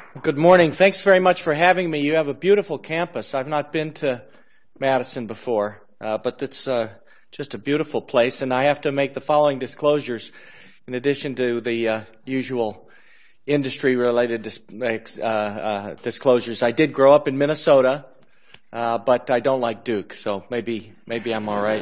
Good morning. Thanks very much for having me. You have a beautiful campus. I've not been to Madison before, but it's just a beautiful place. And I have to make the following disclosures in addition to the usual industry-related disclosures. I did grow up in Minnesota, but I don't like Duke, so maybe I'm all right.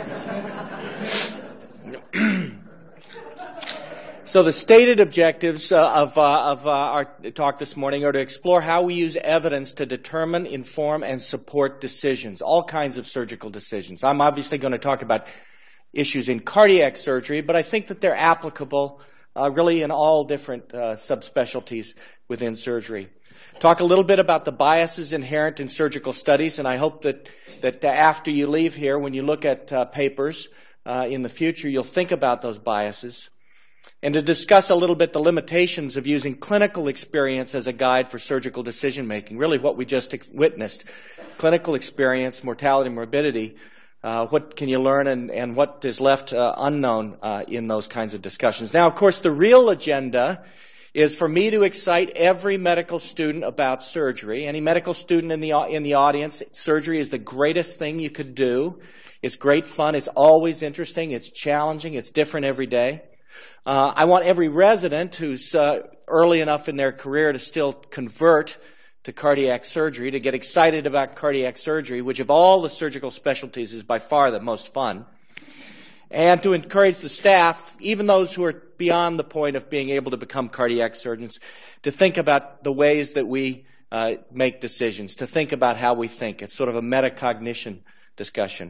So the stated objectives of our talk this morning are to explore how we use evidence to determine, inform, and support decisions, all kinds of surgical decisions. I'm obviously going to talk about issues in cardiac surgery, but I think that they're applicable really in all different subspecialties within surgery. Talk a little bit about the biases inherent in surgical studies, and I hope that after you leave here, when you look at papers in the future, you'll think about those biases. And to discuss a little bit the limitations of using clinical experience as a guide for surgical decision-making, really what we just witnessed. Clinical experience, mortality, morbidity, what can you learn and what is left unknown in those kinds of discussions. Now, of course, the real agenda is for me to excite every medical student about surgery. Any medical student in the audience, surgery is the greatest thing you could do. It's great fun. It's always interesting. It's challenging. It's different every day. I want every resident who's early enough in their career to still convert to cardiac surgery, to get excited about cardiac surgery, which of all the surgical specialties is by far the most fun, and to encourage the staff, even those who are beyond the point of being able to become cardiac surgeons, to think about the ways that we make decisions, to think about how we think. It's sort of a metacognition discussion.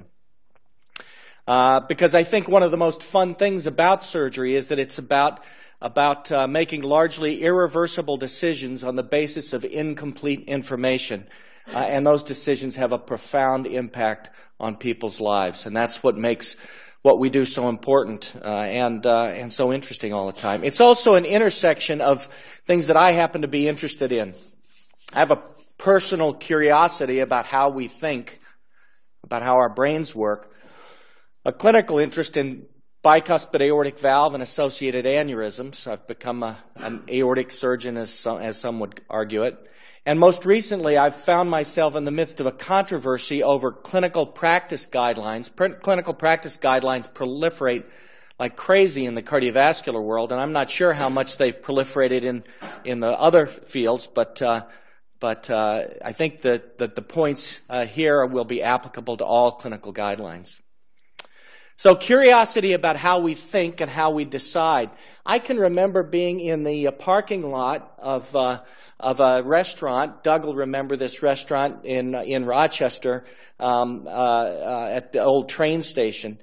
Because I think one of the most fun things about surgery is that it's about making largely irreversible decisions on the basis of incomplete information. And those decisions have a profound impact on people's lives. And that's what makes what we do so important and so interesting all the time. It's also an intersection of things that I happen to be interested in. I have a personal curiosity about how we think, about how our brains work. A clinical interest in bicuspid aortic valve and associated aneurysms. I've become an aortic surgeon, as some would argue it. And most recently, I've found myself in the midst of a controversy over clinical practice guidelines. Clinical practice guidelines proliferate like crazy in the cardiovascular world, and I'm not sure how much they've proliferated in the other fields, but I think that the points here will be applicable to all clinical guidelines. So curiosity about how we think and how we decide. I can remember being in the parking lot of a restaurant. Doug will remember this restaurant in Rochester at the old train station,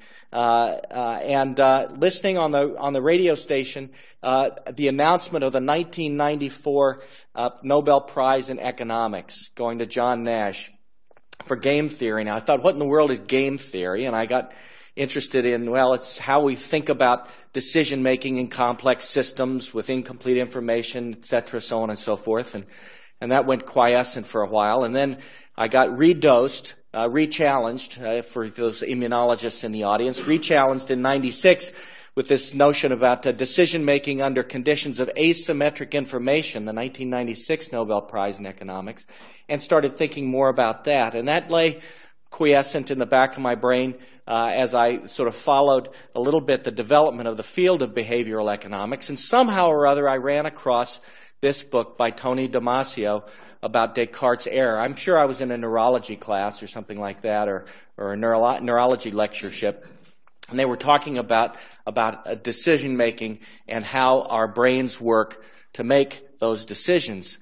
and listening on the radio station the announcement of the 1994 Nobel Prize in Economics going to John Nash for game theory. Now I thought, what in the world is game theory? And I got interested in, well, it's how we think about decision-making in complex systems with incomplete information, et cetera, so on and so forth. And that went quiescent for a while. And then I got redosed, rechallenged, for those immunologists in the audience, rechallenged in 96 with this notion about decision-making under conditions of asymmetric information, the 1996 Nobel Prize in Economics, and started thinking more about that. And that lay quiescent in the back of my brain as I sort of followed a little bit the development of the field of behavioral economics. And somehow or other I ran across this book by Tony Damasio about Descartes' error. I'm sure I was in a neurology class or something like that, or a neurology lectureship. And they were talking about decision-making and how our brains work to make those decisions.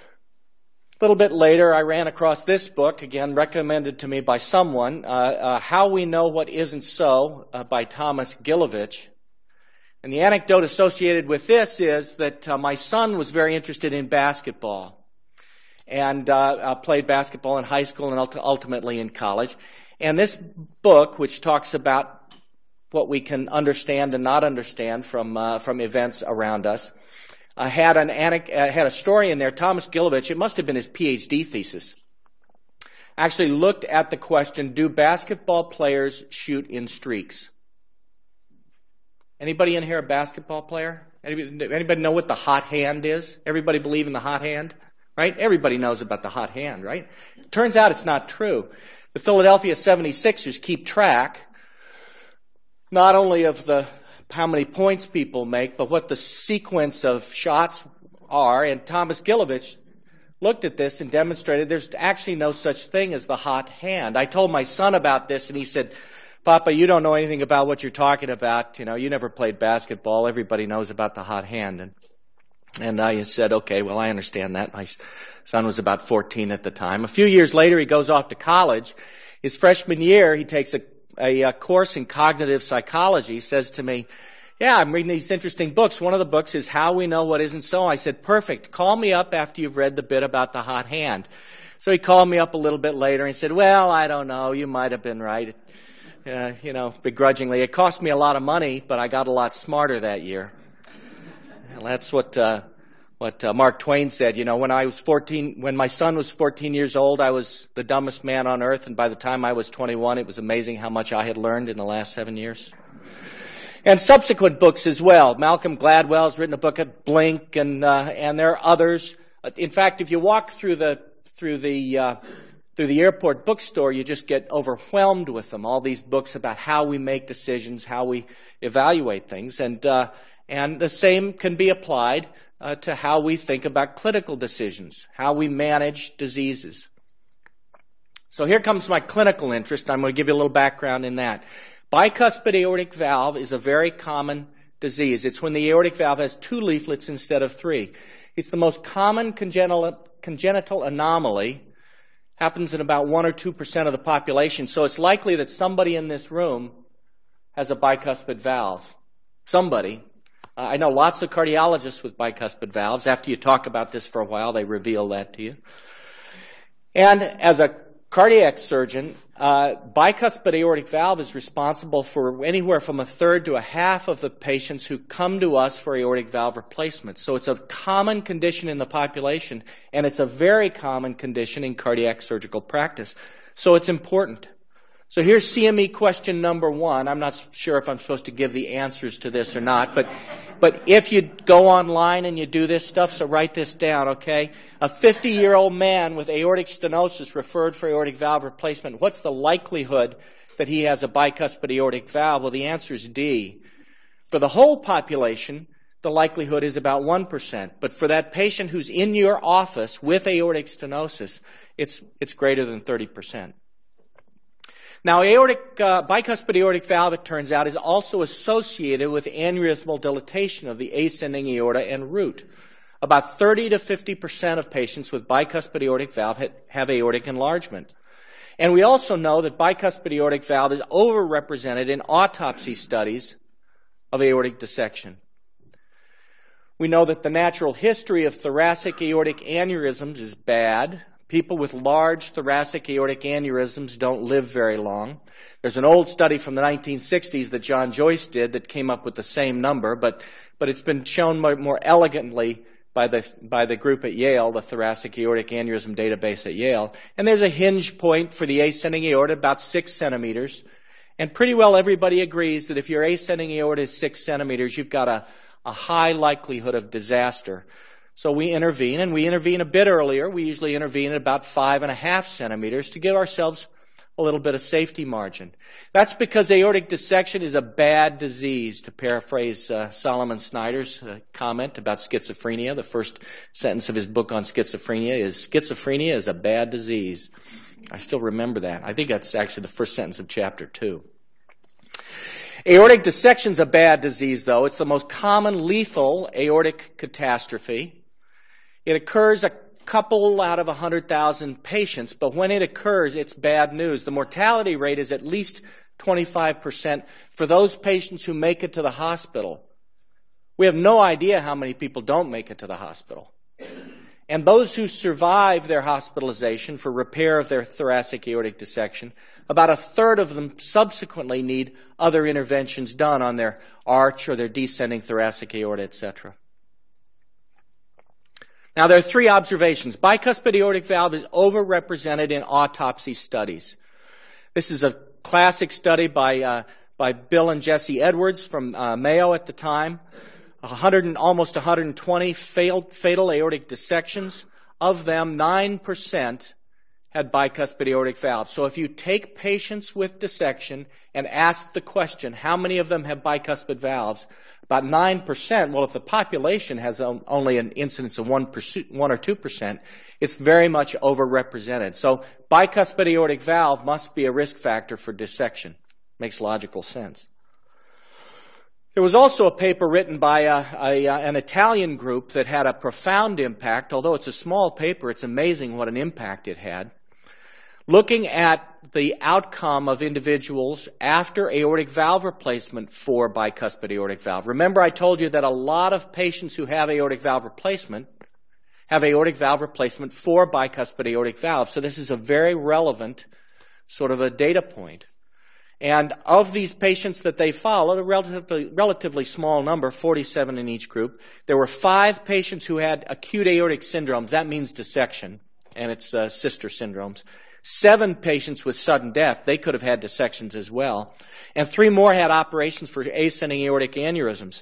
A little bit later, I ran across this book, again recommended to me by someone, How We Know What Isn't So, by Thomas Gilovich. And the anecdote associated with this is that my son was very interested in basketball and played basketball in high school and ultimately in college. And this book, which talks about what we can understand and not understand from events around us, had a story in there. Thomas Gilovich, it must have been his PhD thesis, actually looked at the question, do basketball players shoot in streaks? Anybody in here a basketball player? Anybody know what the hot hand is? Everybody believe in the hot hand? right? Everybody knows about the hot hand, right? Turns out it's not true. The Philadelphia 76ers keep track not only of how many points people make, but what the sequence of shots are. And Thomas Gilovich looked at this and demonstrated there's actually no such thing as the hot hand. I told my son about this, and he said, Papa, you don't know anything about what you're talking about. You know, you never played basketball. Everybody knows about the hot hand. And I said, okay, well, I understand that. My son was about 14 at the time. A few years later, he goes off to college. His freshman year, he takes a course in cognitive psychology. He says to me, yeah, I'm reading these interesting books. One of the books is How We Know What Isn't So. I said, perfect. Call me up after you've read the bit about the hot hand. So he called me up a little bit later and said, well, I don't know. You might have been right. Begrudgingly. It cost me a lot of money, but I got a lot smarter that year. Well, that's what Mark Twain said. You know, when my son was 14 years old, I was the dumbest man on earth, and by the time I was 21, it was amazing how much I had learned in the last 7 years. And subsequent books as well. Malcolm Gladwell has written a book at Blink, and there are others. In fact, if you walk through the airport bookstore, you just get overwhelmed with them. All these books about how we make decisions, how we evaluate things, and the same can be applied to how we think about clinical decisions, how we manage diseases. So here comes my clinical interest. I'm going to give you a little background in that. Bicuspid aortic valve is a very common disease. It's when the aortic valve has 2 leaflets instead of 3. It's the most common congenital anomaly. Happens in about 1 or 2% of the population. So it's likely that somebody in this room has a bicuspid valve. Somebody. I know lots of cardiologists with bicuspid valves. After you talk about this for a while, they reveal that to you. And as a cardiac surgeon, bicuspid aortic valve is responsible for anywhere from 1/3 to 1/2 of the patients who come to us for aortic valve replacement. So it's a common condition in the population, and it's a very common condition in cardiac surgical practice. So it's important. So here's CME question number 1. I'm not sure if I'm supposed to give the answers to this or not, but if you go online and you do this stuff, so write this down, okay? A 50-year-old man with aortic stenosis referred for aortic valve replacement. What's the likelihood that he has a bicuspid aortic valve? Well, the answer is D. For the whole population, the likelihood is about 1%. But for that patient who's in your office with aortic stenosis, it's greater than 30%. Now, bicuspid aortic valve, it turns out, is also associated with aneurysmal dilatation of the ascending aorta en route. About 30 to 50% of patients with bicuspid aortic valve have aortic enlargement. And we also know that bicuspid aortic valve is overrepresented in autopsy studies of aortic dissection. We know that the natural history of thoracic aortic aneurysms is bad. People with large thoracic aortic aneurysms don't live very long. There's an old study from the 1960s that John Joyce did that came up with the same number, but it's been shown more elegantly by the group at Yale, the Thoracic Aortic Aneurysm Database at Yale. And there's a hinge point for the ascending aorta, about 6 centimeters. And pretty well everybody agrees that if your ascending aorta is 6 centimeters, you've got a high likelihood of disaster. So we intervene, and we intervene a bit earlier. We usually intervene at about 5.5 centimeters to give ourselves a little bit of safety margin. That's because aortic dissection is a bad disease, to paraphrase Solomon Snyder's comment about schizophrenia. The first sentence of his book on schizophrenia is a bad disease. I still remember that. I think that's actually the first sentence of chapter 2. Aortic dissection is a bad disease, though. It's the most common lethal aortic catastrophe. It occurs a couple out of 100,000 patients, but when it occurs, it's bad news. The mortality rate is at least 25% for those patients who make it to the hospital. We have no idea how many people don't make it to the hospital. And those who survive their hospitalization for repair of their thoracic aortic dissection, about 1/3 of them subsequently need other interventions done on their arch or their descending thoracic aorta, etc. Now, there are 3 observations. Bicuspid aortic valve is overrepresented in autopsy studies. This is a classic study by Bill and Jesse Edwards from Mayo at the time. Almost 120 fatal aortic dissections. Of them, 9% had bicuspid aortic valve. So if you take patients with dissection and ask the question, how many of them have bicuspid valves? About 9%, well, if the population has only an incidence of 1% or 2%, it's very much overrepresented. So bicuspid aortic valve must be a risk factor for dissection. Makes logical sense. There was also a paper written by an Italian group that had a profound impact. Although it's a small paper, it's amazing what an impact it had. Looking at the outcome of individuals after aortic valve replacement for bicuspid aortic valve. Remember, I told you that a lot of patients who have aortic valve replacement have aortic valve replacement for bicuspid aortic valve. So this is a very relevant sort of a data point. And of these patients that they followed, a relatively small number, 47 in each group, there were 5 patients who had acute aortic syndromes. That means dissection, and it's sister syndromes. 7 patients with sudden death. They could have had dissections as well. And 3 more had operations for ascending aortic aneurysms,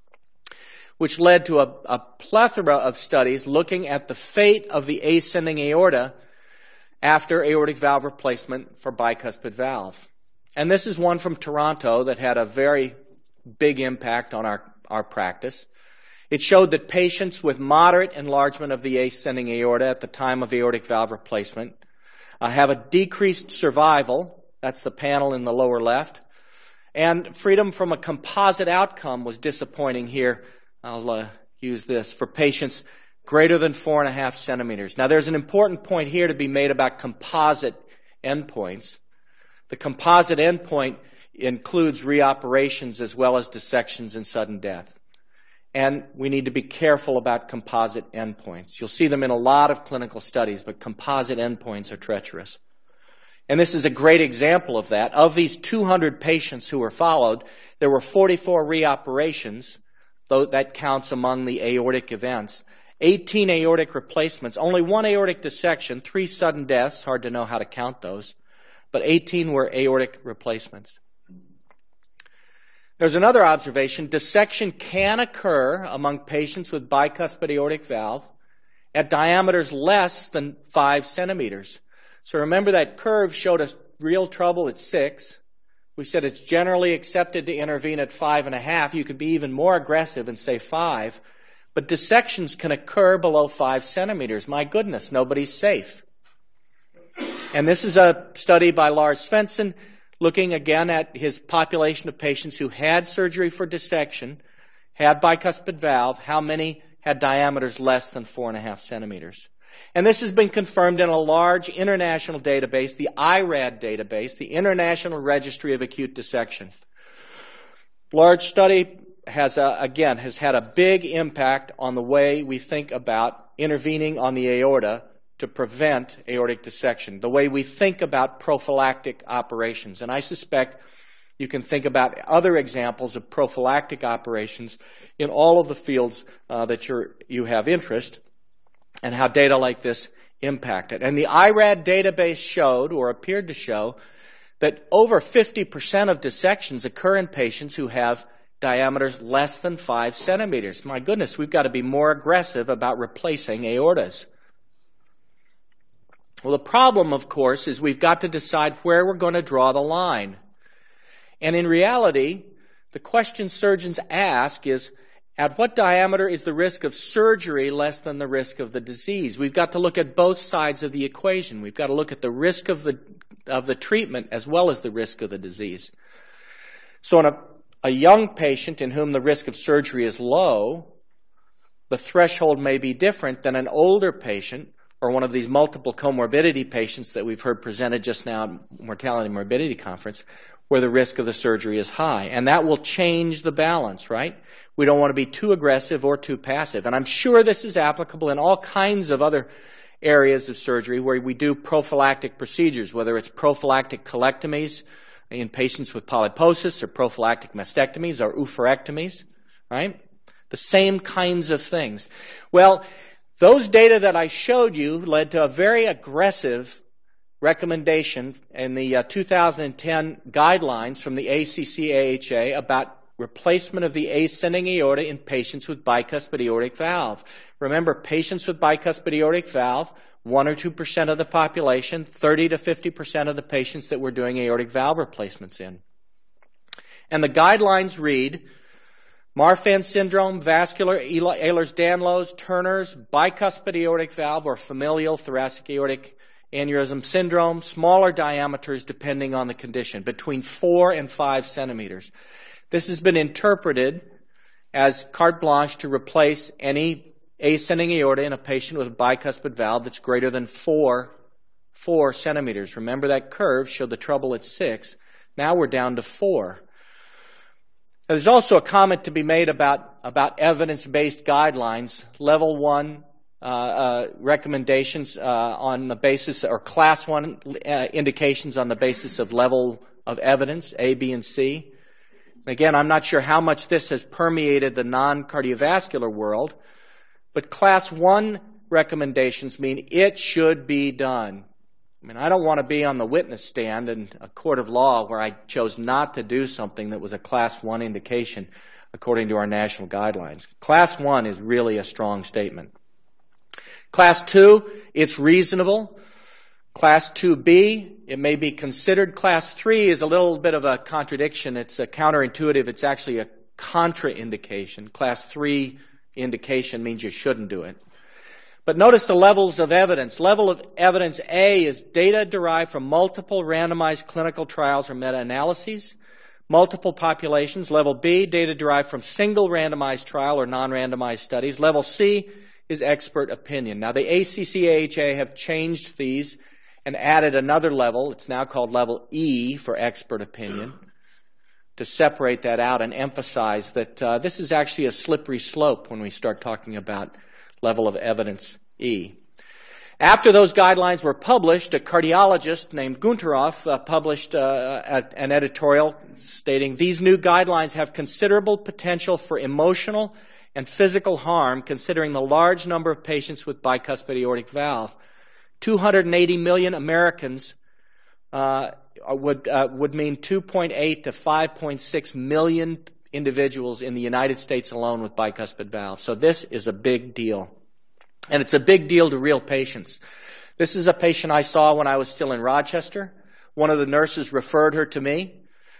which led to a plethora of studies looking at the fate of the ascending aorta after aortic valve replacement for bicuspid valve. And this is one from Toronto that had a very big impact on our practice. It showed that patients with moderate enlargement of the ascending aorta at the time of aortic valve replacement have a decreased survival. That's the panel in the lower left. And freedom from a composite outcome was disappointing here. I'll use this for patients greater than 4.5 centimeters. Now, there's an important point here to be made about composite endpoints. The composite endpoint includes reoperations as well as dissections and sudden death. And we need to be careful about composite endpoints. You'll see them in a lot of clinical studies, but composite endpoints are treacherous. And this is a great example of that. Of these 200 patients who were followed, there were 44 reoperations, though that counts among the aortic events. 18 aortic replacements, only 1 aortic dissection, 3 sudden deaths, hard to know how to count those, but 18 were aortic replacements. There's another observation. Dissection can occur among patients with bicuspid aortic valve at diameters less than 5 centimeters. So remember that curve showed us real trouble at 6. We said it's generally accepted to intervene at 5.5. You could be even more aggressive and say 5. But dissections can occur below 5 centimeters. My goodness, nobody's safe. And this is a study by Lars Svensson looking again at his population of patients who had surgery for dissection, had bicuspid valve, how many had diameters less than 4.5 centimeters. And this has been confirmed in a large international database, the IRAD database, the International Registry of Acute Dissection. Large study has had a big impact on the way we think about intervening on the aorta to prevent aortic dissection, the way we think about prophylactic operations. And I suspect you can think about other examples of prophylactic operations in all of the fields that you have interest and how data like this impact it. And the IRAD database showed, or appeared to show, that over 50% of dissections occur in patients who have diameters less than 5 centimeters. My goodness, we've got to be more aggressive about replacing aortas. Well, the problem, of course, is we've got to decide where we're going to draw the line. And in reality, the question surgeons ask is, at what diameter is the risk of surgery less than the risk of the disease? We've got to look at both sides of the equation. We've got to look at the risk of the treatment as well as the risk of the disease. So in a young patient in whom the risk of surgery is low, the threshold may be different than an older patient or one of these multiple comorbidity patients that we've heard presented just now at Mortality and Morbidity Conference, where the risk of the surgery is high. And that will change the balance, right? We don't want to be too aggressive or too passive. And I'm sure this is applicable in all kinds of other areas of surgery where we do prophylactic procedures, whether it's prophylactic colectomies in patients with polyposis or prophylactic mastectomies or oophorectomies, right? The same kinds of things. Well, those data that I showed you led to a very aggressive recommendation in the 2010 guidelines from the ACC-AHA about replacement of the ascending aorta in patients with bicuspid aortic valve. Remember, patients with bicuspid aortic valve, 1 or 2% of the population, 30 to 50% of the patients that we're doing aortic valve replacements in. And the guidelines read, Marfan syndrome, vascular Ehlers-Danlos, Turner's, bicuspid aortic valve or familial thoracic aortic aneurysm syndrome, smaller diameters depending on the condition, between 4 and 5 centimeters. This has been interpreted as carte blanche to replace any ascending aorta in a patient with a bicuspid valve that's greater than 4 centimeters. Remember that curve showed the trouble at 6. Now we're down to 4. There's also a comment to be made about evidence-based guidelines, level 1 recommendations on the basis, or class 1 indications on the basis of level of evidence, A, B, and C. Again, I'm not sure how much this has permeated the non-cardiovascular world, but class 1 recommendations mean it should be done. I mean, I don't want to be on the witness stand in a court of law where I chose not to do something that was a class 1 indication according to our national guidelines. Class 1 is really a strong statement. Class 2, it's reasonable. Class 2B, it may be considered. Class 3 is a little bit of a contradiction. It's a counterintuitive. It's actually a contraindication. Class 3 indication means you shouldn't do it. But notice the levels of evidence. Level of evidence A is data derived from multiple randomized clinical trials or meta-analyses, multiple populations. Level B, data derived from single randomized trial or non-randomized studies. Level C is expert opinion. Now, the ACC/AHA have changed these and added another level. It's now called level E for expert opinion, to separate that out and emphasize that this is actually a slippery slope when we start talking about level of evidence E. After those guidelines were published, a cardiologist named Thoralf published an editorial stating, these new guidelines have considerable potential for emotional and physical harm considering the large number of patients with bicuspid aortic valve. 280 million Americans would mean 2.8 to 5.6 million individuals in the United States alone with bicuspid valve. So this is a big deal. And it's a big deal to real patients. This is a patient I saw when I was still in Rochester. One of the nurses referred her to me.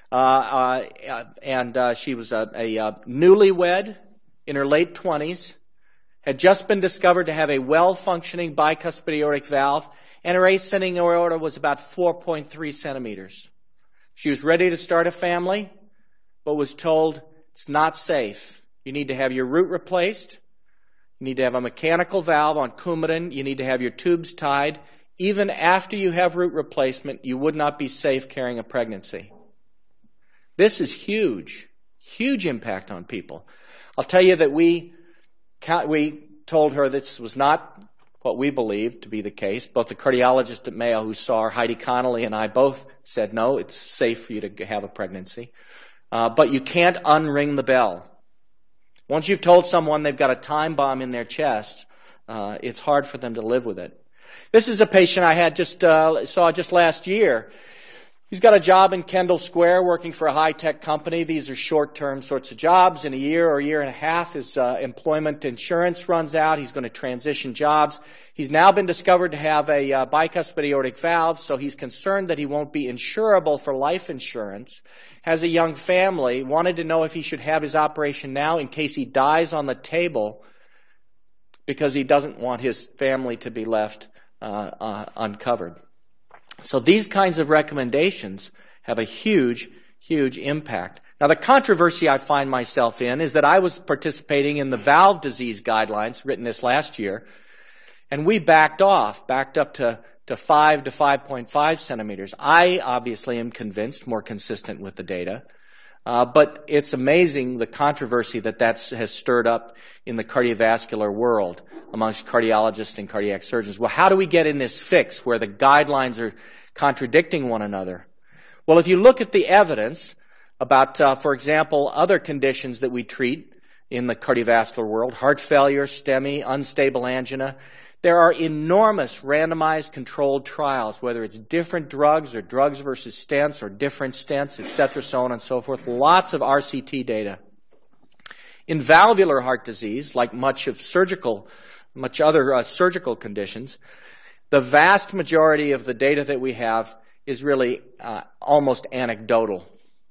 She was a newlywed in her late 20s, had just been discovered to have a well-functioning bicuspid aortic valve, and her ascending aorta was about 4.3 centimeters. She was ready to start a family, but was told it's not safe. You need to have your root replaced. You need to have a mechanical valve on Coumadin. You need to have your tubes tied. Even after you have root replacement, you would not be safe carrying a pregnancy. This is huge, huge impact on people. I'll tell you that we told her this was not what we believed to be the case. Both the cardiologist at Mayo who saw her, Heidi Connolly, and I both said, no, it's safe for you to have a pregnancy. But you can't unring the bell. Once you've told someone they've got a time bomb in their chest, it's hard for them to live with it. This is a patient I had saw just last year. He's got a job in Kendall Square working for a high-tech company. These are short-term sorts of jobs. In a year or a year and a half, his employment insurance runs out. He's going to transition jobs. He's now been discovered to have a bicuspid aortic valve, so he's concerned that he won't be insurable for life insurance. Has a young family, wanted to know if he should have his operation now in case he dies on the table because he doesn't want his family to be left uncovered. So these kinds of recommendations have a huge, huge impact. Now, the controversy I find myself in is that I was participating in the valve disease guidelines written this last year, and we backed up to 5 to 5.5 centimeters. I obviously am convinced, more consistent with the data, but it's amazing the controversy that has stirred up in the cardiovascular world amongst cardiologists and cardiac surgeons. Well, how do we get in this fix where the guidelines are contradicting one another? Well, if you look at the evidence about, for example, other conditions that we treat in the cardiovascular world, heart failure, STEMI, unstable angina, There are enormous randomized controlled trials, whether it's different drugs or drugs versus stents or different stents, etc., so on and so forth. Lots of RCT data. In valvular heart disease, like much other surgical conditions, the vast majority of the data that we have is really almost anecdotal.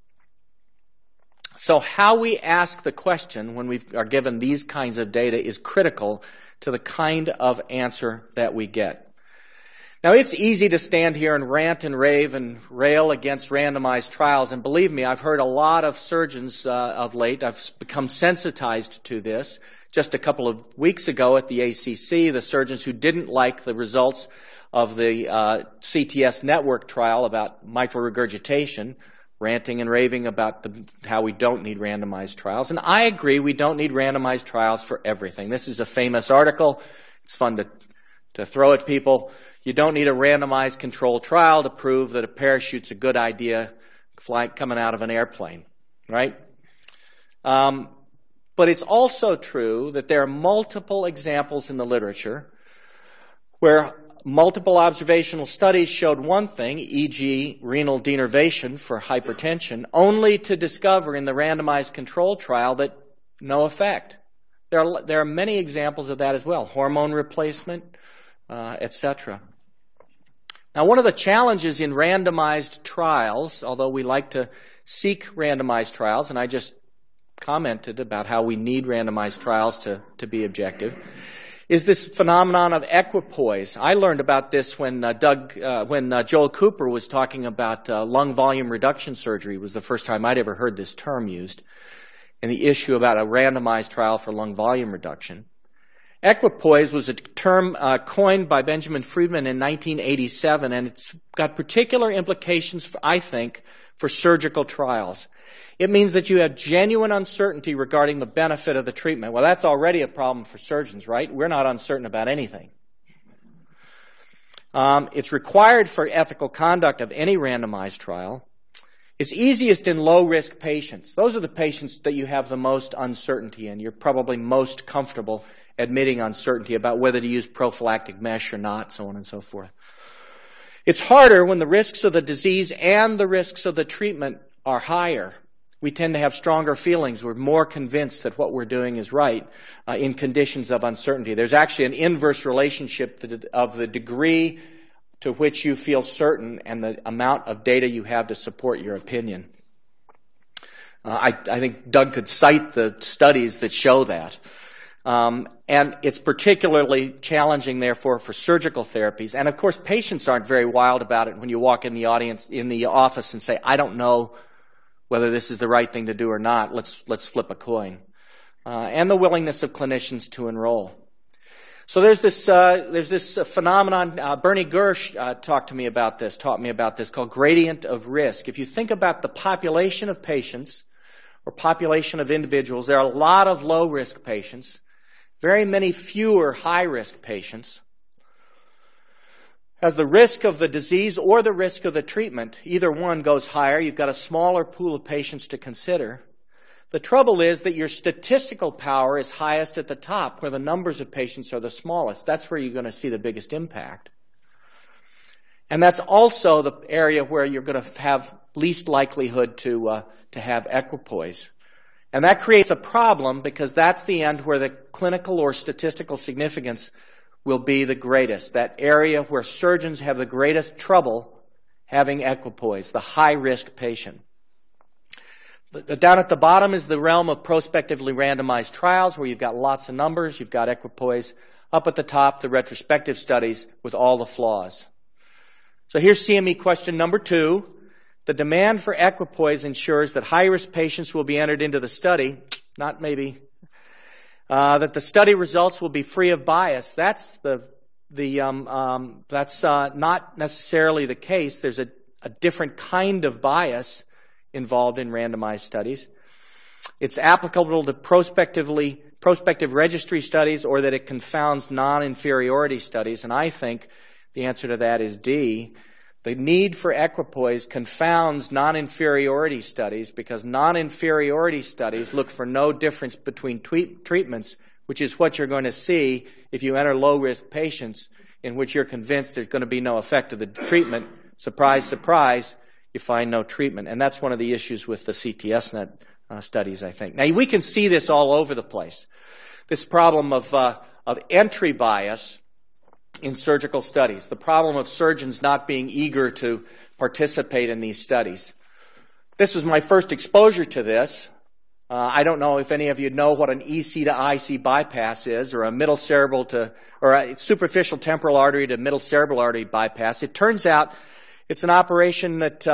So how we ask the question when we are given these kinds of data is critical to the kind of answer that we get. Now, it's easy to stand here and rant and rave and rail against randomized trials, and believe me, I've heard a lot of surgeons of late. I've become sensitized to this. Just a couple of weeks ago at the ACC, the surgeons who didn't like the results of the CTS network trial about mitral regurgitation, ranting and raving about how we don't need randomized trials. And I agree, we don't need randomized trials for everything. This is a famous article. It's fun to throw at people. You don't need a randomized controlled trial to prove that a parachute's a good idea coming out of an airplane, right? But it's also true that there are multiple examples in the literature where multiple observational studies showed one thing, e.g. renal denervation for hypertension, only to discover in the randomized control trial that no effect. There are many examples of that as well, hormone replacement, etc. Now, one of the challenges in randomized trials, although we like to seek randomized trials, and I just commented about how we need randomized trials to be objective, is this phenomenon of equipoise. I learned about this when Joel Cooper was talking about lung volume reduction surgery. It was the first time I'd ever heard this term used, and the issue about a randomized trial for lung volume reduction. Equipoise was a term coined by Benjamin Friedman in 1987, and it's got particular implications, I think, for surgical trials. It means that you have genuine uncertainty regarding the benefit of the treatment. Well, that's already a problem for surgeons, right? We're not uncertain about anything. It's required for ethical conduct of any randomized trial. It's easiest in low-risk patients. Those are the patients that you have the most uncertainty in. You're probably most comfortable admitting uncertainty about whether to use prophylactic mesh or not, so on and so forth. It's harder when the risks of the disease and the risks of the treatment are higher. We tend to have stronger feelings. We're more convinced that what we're doing is right in conditions of uncertainty. There's actually an inverse relationship of the degree to which you feel certain and the amount of data you have to support your opinion. I think Doug could cite the studies that show that. And it's particularly challenging, therefore, for surgical therapies. And, of course, patients aren't very wild about it when you walk in the office and say, I don't know whether this is the right thing to do or not. Let's flip a coin. And the willingness of clinicians to enroll. So there's this phenomenon. Bernie Gersh taught me about this called gradient of risk. If you think about the population of patients or population of individuals, there are a lot of low-risk patients, very many fewer high-risk patients. As the risk of the disease or the risk of the treatment, either one goes higher, you've got a smaller pool of patients to consider. The trouble is that your statistical power is highest at the top, where the numbers of patients are the smallest. That's where you're going to see the biggest impact. And that's also the area where you're going to have least likelihood to have equipoise. And that creates a problem because that's the end where the clinical or statistical significance will be the greatest, that area where surgeons have the greatest trouble having equipoise, the high-risk patient. Down at the bottom is the realm of prospectively randomized trials where you've got lots of numbers, you've got equipoise. Up at the top, the retrospective studies with all the flaws. So here's CME question number 2. The demand for equipoise ensures that high-risk patients will be entered into the study, not maybe, that the study results will be free of bias. That's not necessarily the case. There's a different kind of bias involved in randomized studies. It's applicable to prospective registry studies, or that it confounds non-inferiority studies, and I think the answer to that is D. The need for equipoise confounds non-inferiority studies because non-inferiority studies look for no difference between treatments which is what you're going to see if you enter low-risk patients in which you're convinced there's going to be no effect of the treatment. Surprise, surprise, you find no treatment. And that's one of the issues with the CTSNet studies, I think. Now, we can see this all over the place, this problem of entry bias in surgical studies, the problem of surgeons not being eager to participate in these studies. This was my first exposure to this. I don't know if any of you know what an EC to IC bypass is, or a middle cerebral to, or a superficial temporal artery to middle cerebral artery bypass. It turns out it's an operation that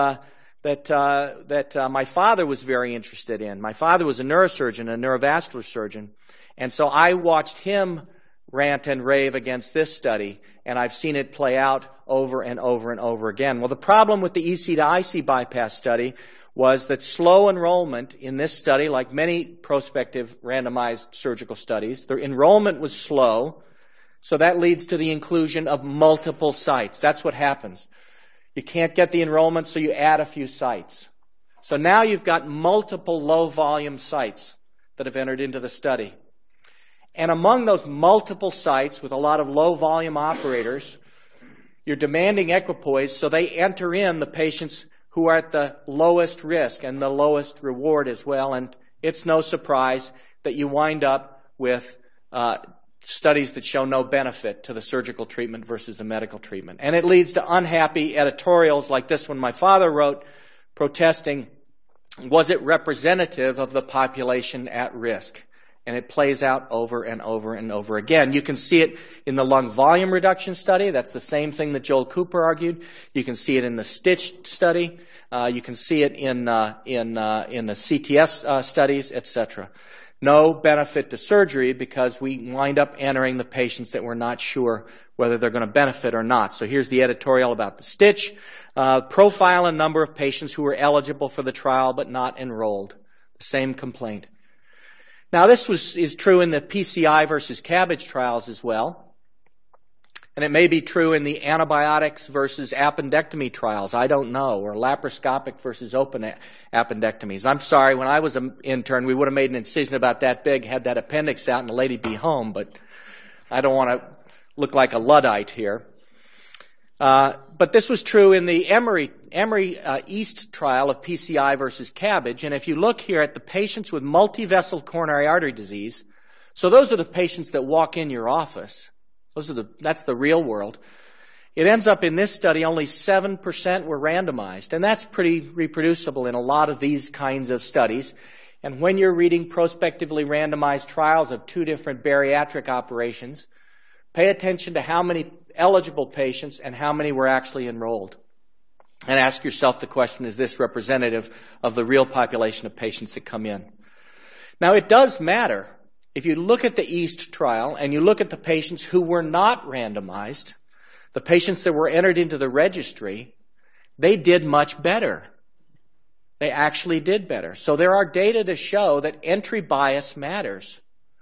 my father was very interested in. My father was a neurosurgeon, a neurovascular surgeon, and so I watched him rant and rave against this study, and I've seen it play out over and over and over again. Well, the problem with the EC to IC bypass study was that slow enrollment in this study, like many prospective randomized surgical studies, the enrollment was slow, so that leads to the inclusion of multiple sites. That's what happens. You can't get the enrollment, so you add a few sites. So now you've got multiple low-volume sites that have entered into the study. And among those multiple sites with a lot of low-volume operators, you're demanding equipoise, so they enter in the patients who are at the lowest risk and the lowest reward as well. And it's no surprise that you wind up with studies that show no benefit to the surgical treatment versus the medical treatment. And it leads to unhappy editorials like this one my father wrote, protesting, was it representative of the population at risk? And it plays out over and over and over again. You can see it in the lung volume reduction study. That's the same thing that Joel Cooper argued. You can see it in the Stitch study. You can see it in the CTS studies, etc. No benefit to surgery because we wind up entering the patients that we're not sure whether they're going to benefit or not. So here's the editorial about the Stitch. Profile a number of patients who were eligible for the trial but not enrolled. The same complaint. Now, this is true in the PCI versus CABG trials as well. And it may be true in the antibiotics versus appendectomy trials. I don't know. Or laparoscopic versus open appendectomies. I'm sorry, when I was an intern, we would have made an incision about that big, had that appendix out, and the lady'd be home. But I don't want to look like a Luddite here. But this was true in the Emory East trial of PCI versus CABG. And if you look here at the patients with multivessel coronary artery disease, so those are the patients that walk in your office. That's the real world. It ends up in this study only 7% were randomized. And that's pretty reproducible in a lot of these kinds of studies. And when you're reading prospectively randomized trials of 2 different bariatric operations, pay attention to how many eligible patients and how many were actually enrolled. And ask yourself the question, is this representative of the real population of patients that come in? Now, it does matter. If you look at the East trial and you look at the patients who were not randomized, the patients that were entered into the registry, they did much better. They actually did better. So there are data to show that entry bias matters.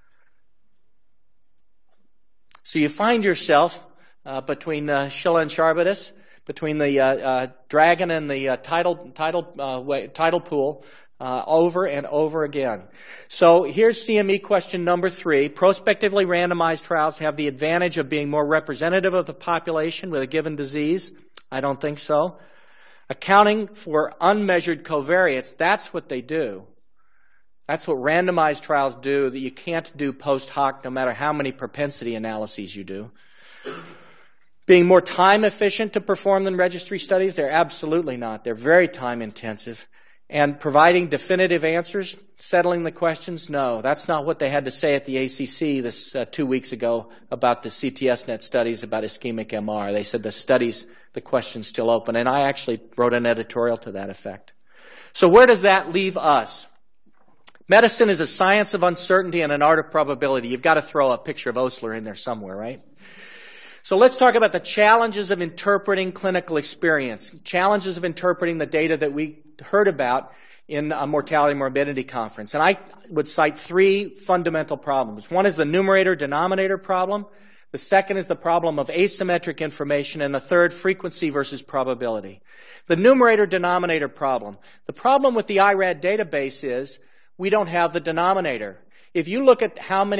So you find yourself between Scylla and Charybdis, between the dragon and the tidal pool, over and over again. So here's CME question number 3. Prospectively randomized trials have the advantage of being more representative of the population with a given disease? I don't think so. Accounting for unmeasured covariates, that's what they do. That's what randomized trials do that you can't do post hoc no matter how many propensity analyses you do. Being more time efficient to perform than registry studies? They're absolutely not. They're very time intensive. And providing definitive answers, settling the questions? No, that's not what they had to say at the ACC this 2 weeks ago about the CTSNet studies about ischemic MR. They said the question's still open. And I actually wrote an editorial to that effect. So where does that leave us? Medicine is a science of uncertainty and an art of probability. You've got to throw a picture of Osler in there somewhere, right? So let's talk about the challenges of interpreting clinical experience, challenges of interpreting the data that we heard about in a mortality and morbidity conference. And I would cite 3 fundamental problems. One is the numerator-denominator problem. The second is the problem of asymmetric information. And the third, frequency versus probability. The numerator-denominator problem. The problem with the IRAD database is we don't have the denominator. If you look at how many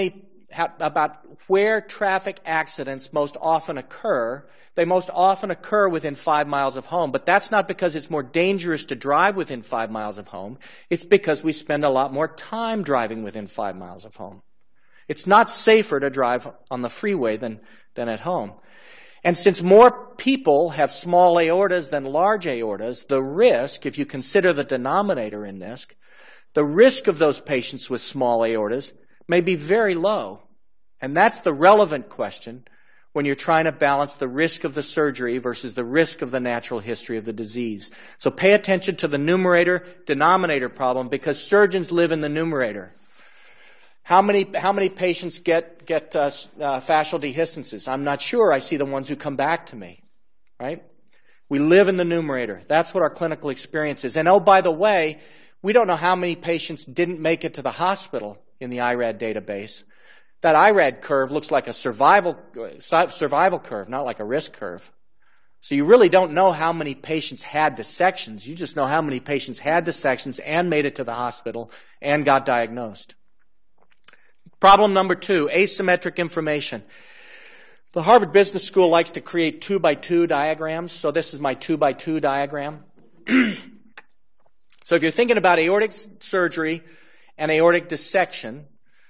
about where traffic accidents most often occur. They most often occur within 5 miles of home, but that's not because it's more dangerous to drive within 5 miles of home. It's because we spend a lot more time driving within 5 miles of home. It's not safer to drive on the freeway than at home. And since more people have small aortas than large aortas, the risk, if you consider the denominator in this, the risk of those patients with small aortas may be very low. And that's the relevant question when you're trying to balance the risk of the surgery versus the risk of the natural history of the disease. So pay attention to the numerator-denominator problem, because surgeons live in the numerator. How many patients get fascial dehiscences? I'm not sure. I see the ones who come back to me, right? We live in the numerator. That's what our clinical experience is. And oh, by the way, we don't know how many patients didn't make it to the hospital in the IRAD database. That IRAD curve looks like a survival curve, not like a risk curve. So you really don't know how many patients had dissections. You just know how many patients had dissections and made it to the hospital and got diagnosed. Problem number 2, asymmetric information. The Harvard Business School likes to create 2x2 diagrams, so this is my 2x2 diagram. So if you're thinking about aortic surgery and aortic dissection,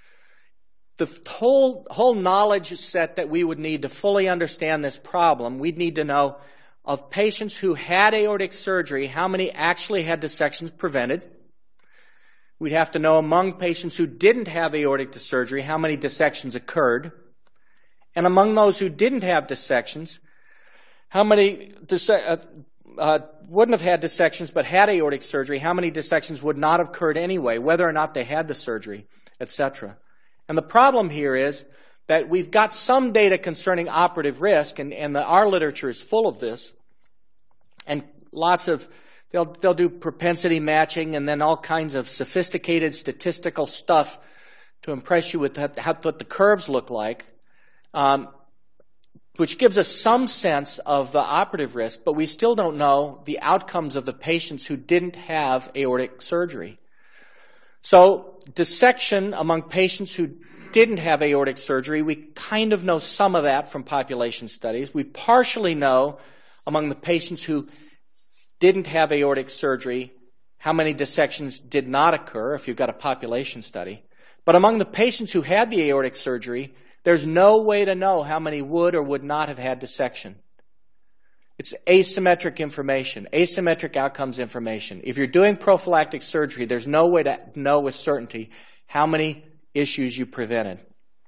the whole knowledge set that we would need to fully understand this problem, we'd need to know of patients who had aortic surgery, how many actually had dissections prevented. We'd have to know among patients who didn't have aortic surgery, how many dissections occurred. And among those who didn't have dissections, how many wouldn't have had dissections but had aortic surgery, how many dissections would not have occurred anyway, whether or not they had the surgery, etc. And the problem here is that we've got some data concerning operative risk, and our literature is full of this, and lots of They'll do propensity matching and then all kinds of sophisticated statistical stuff to impress you with what the curves look like, which gives us some sense of the operative risk, but we still don't know the outcomes of the patients who didn't have aortic surgery. So dissection among patients who didn't have aortic surgery, we kind of know some of that from population studies. We partially know among the patients who didn't have aortic surgery, how many dissections did not occur if you've got a population study. But among the patients who had the aortic surgery, there's no way to know how many would or would not have had dissection. It's asymmetric information, asymmetric outcomes information. If you're doing prophylactic surgery, there's no way to know with certainty how many issues you prevented,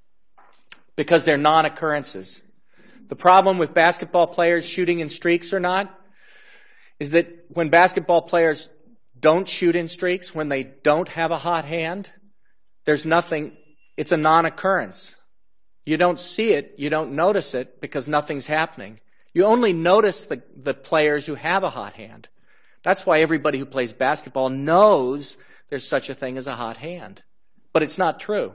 because they're non-occurrences. The problem with basketball players shooting in streaks or not is that when basketball players don't shoot in streaks, when they don't have a hot hand, there's nothing, it's a non-occurrence. You don't see it, you don't notice it because nothing's happening. You only notice the players who have a hot hand. That's why everybody who plays basketball knows there's such a thing as a hot hand. But it's not true.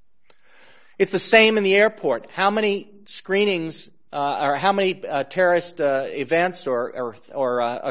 It's the same in the airport. How many screenings or how many terrorist events are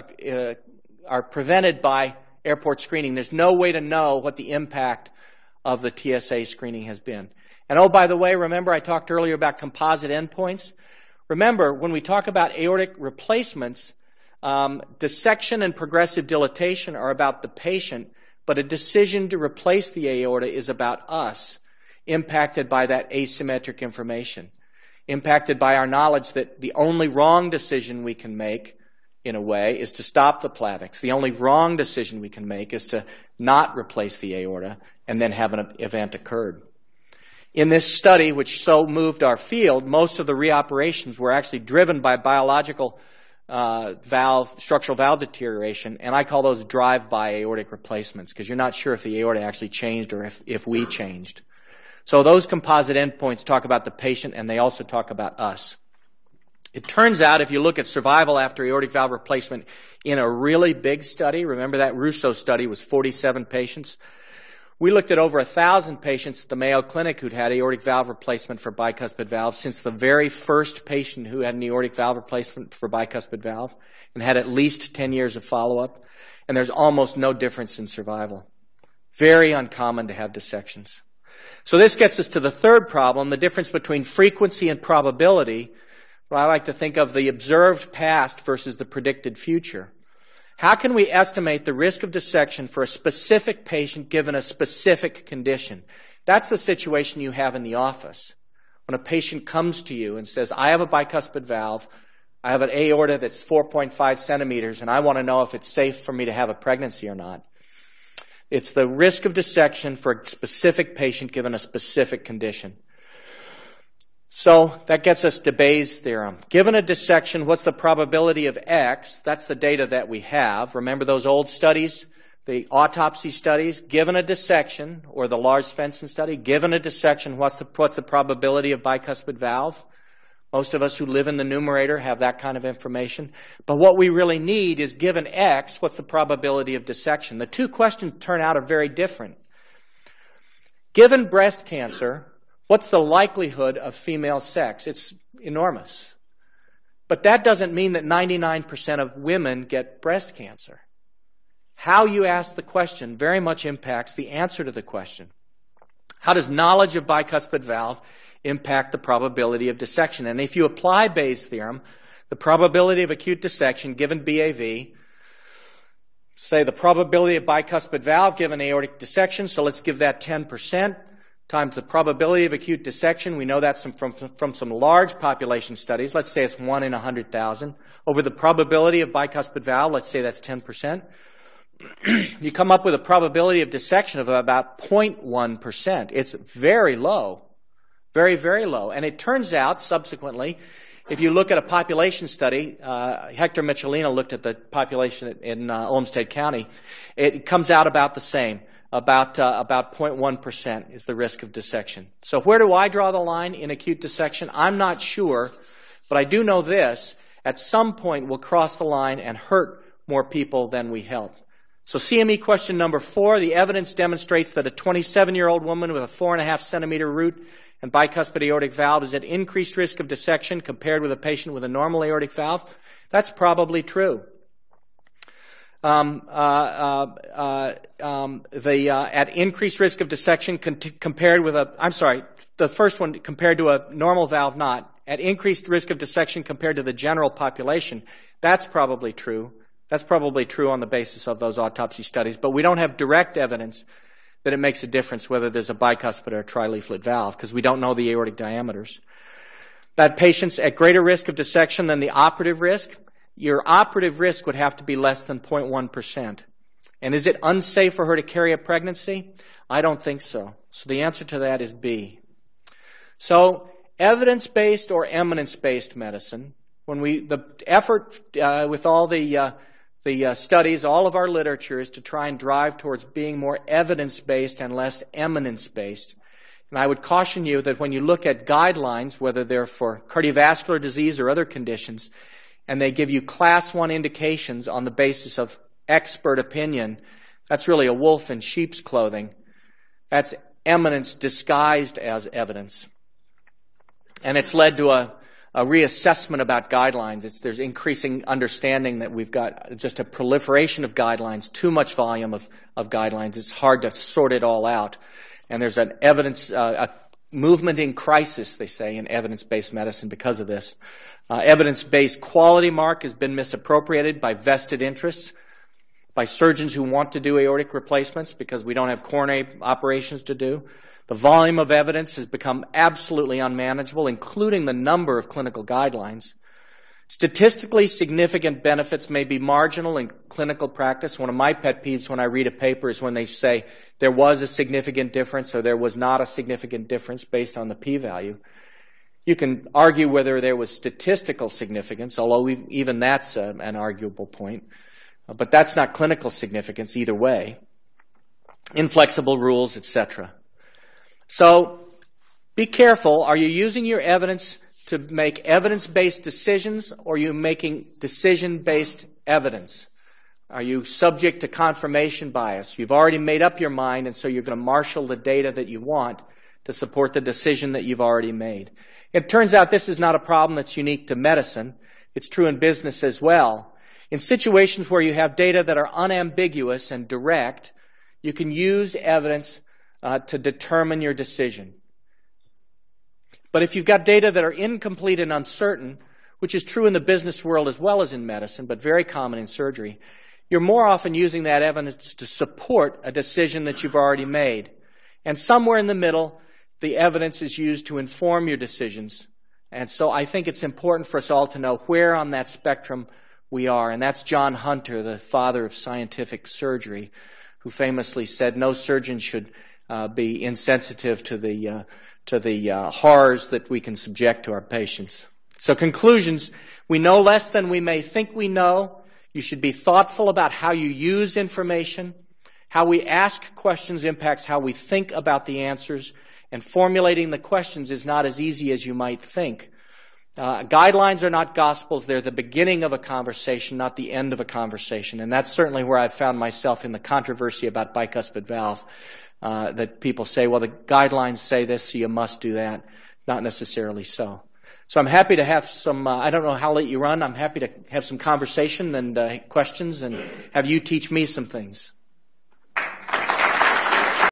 prevented by airport screening? There's no way to know what the impact of the TSA screening has been. And oh, by the way, remember I talked earlier about composite endpoints? Remember, when we talk about aortic replacements, dissection and progressive dilatation are about the patient, but a decision to replace the aorta is about us, impacted by that asymmetric information, impacted by our knowledge that the only wrong decision we can make, in a way, is to stop the plavix. The only wrong decision we can make is to not replace the aorta and then have an event occurred. In this study, which so moved our field, most of the reoperations were actually driven by biological structural valve deterioration, and I call those drive-by aortic replacements, because you're not sure if the aorta actually changed or if we changed. So those composite endpoints talk about the patient, and they also talk about us. It turns out, if you look at survival after aortic valve replacement in a really big study, remember that Russo study was 47 patients, we looked at over 1,000 patients at the Mayo Clinic who'd had aortic valve replacement for bicuspid valve since the very first patient who had an aortic valve replacement for bicuspid valve and had at least 10 years of follow-up. And there's almost no difference in survival. Very uncommon to have dissections. So this gets us to the third problem, the difference between frequency and probability. Well, I like to think of the observed past versus the predicted future. How can we estimate the risk of dissection for a specific patient given a specific condition? That's the situation you have in the office. When a patient comes to you and says, I have a bicuspid valve, I have an aorta that's 4.5 centimeters, and I want to know if it's safe for me to have a pregnancy or not. It's the risk of dissection for a specific patient given a specific condition. So that gets us to Bayes' theorem. Given a dissection, what's the probability of X? That's the data that we have. Remember those old studies, the autopsy studies? Given a dissection, or the Lars Svensson study, given a dissection, what's the probability of bicuspid valve? Most of us who live in the numerator have that kind of information. But what we really need is, given X, what's the probability of dissection? The two questions turn out are very different. Given breast cancer, what's the likelihood of female sex? It's enormous. But that doesn't mean that 99% of women get breast cancer. How you ask the question very much impacts the answer to the question. How does knowledge of bicuspid valve impact the probability of dissection? And if you apply Bayes' theorem, the probability of acute dissection given BAV, say the probability of bicuspid valve given aortic dissection, so let's give that 10%, times the probability of acute dissection. We know that's from some large population studies. Let's say it's 1 in 100,000. Over the probability of bicuspid valve, let's say that's 10%. You come up with a probability of dissection of about 0.1%. It's very low. Very, very low. And it turns out, subsequently, if you look at a population study, Hector Michelina looked at the population in Olmsted County, it comes out about the same. About 0.1% is the risk of dissection. So where do I draw the line in acute dissection? I'm not sure, but I do know this. At some point, we'll cross the line and hurt more people than we help. So CME question number 4, the evidence demonstrates that a 27-year-old woman with a 4.5 centimeter root and bicuspid aortic valve is at increased risk of dissection compared with a patient with a normal aortic valve. That's probably true. At increased risk of dissection compared with the first one compared to a normal valve not. At increased risk of dissection compared to the general population. That's probably true. That's probably true on the basis of those autopsy studies, but we don't have direct evidence that it makes a difference whether there's a bicuspid or a trileaflet valve because we don't know the aortic diameters. That patient's at greater risk of dissection than the operative risk. Your operative risk would have to be less than 0.1%. And is it unsafe for her to carry a pregnancy? I don't think so. So the answer to that is B. So evidence-based or eminence-based medicine, the effort with all the studies, all of our literature is to try and drive towards being more evidence-based and less eminence-based. And I would caution you that when you look at guidelines, whether they're for cardiovascular disease or other conditions, and they give you class 1 indications on the basis of expert opinion, that's really a wolf in sheep's clothing. That's eminence disguised as evidence. And it's led to a reassessment about guidelines. There's increasing understanding that we've got just a proliferation of guidelines, too much volume of guidelines. It's hard to sort it all out. And there's an evidence, a movement in crisis, they say, in evidence-based medicine because of this. Evidence-based quality mark has been misappropriated by vested interests, by surgeons who want to do aortic replacements because we don't have coronary operations to do. The volume of evidence has become absolutely unmanageable, including the number of clinical guidelines. Statistically significant benefits may be marginal in clinical practice. One of my pet peeves when I read a paper is when they say there was a significant difference or there was not a significant difference based on the p-value. You can argue whether there was statistical significance, although even that's an arguable point. But that's not clinical significance either way. Inflexible rules, etc. So be careful. Are you using your evidence to make evidence-based decisions, or are you making decision-based evidence? Are you subject to confirmation bias? You've already made up your mind, and so you're going to marshal the data that you want to support the decision that you've already made. It turns out this is not a problem that's unique to medicine. It's true in business as well. In situations where you have data that are unambiguous and direct, you can use evidence to determine your decision. But if you've got data that are incomplete and uncertain, which is true in the business world as well as in medicine, but very common in surgery, you're more often using that evidence to support a decision that you've already made. And somewhere in the middle, the evidence is used to inform your decisions. And so I think it's important for us all to know where on that spectrum we are. And that's John Hunter, the father of scientific surgery, who famously said no surgeon should be insensitive to the horrors that we can subject to our patients. So conclusions, we know less than we may think we know. You should be thoughtful about how you use information. How we ask questions impacts how we think about the answers. And formulating the questions is not as easy as you might think. Guidelines are not gospels. They're the beginning of a conversation, not the end of a conversation. And that's certainly where I've found myself in the controversy about bicuspid valve, that people say, well, the guidelines say this, so you must do that. Not necessarily so. So I'm happy to have some, I don't know how late you run, I'm happy to have some conversation and questions and have you teach me some things.